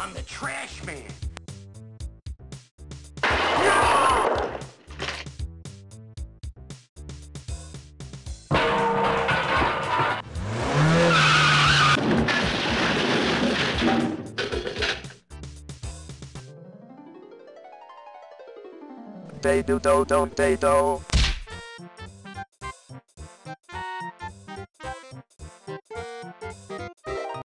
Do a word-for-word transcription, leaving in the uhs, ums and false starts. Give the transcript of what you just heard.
I'm the trash man. They do do don't they do.